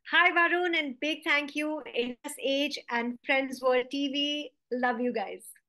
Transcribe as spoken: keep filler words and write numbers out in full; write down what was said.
Hi, Varun, and big thank you, Indus Age and Friends World T V. Love you guys.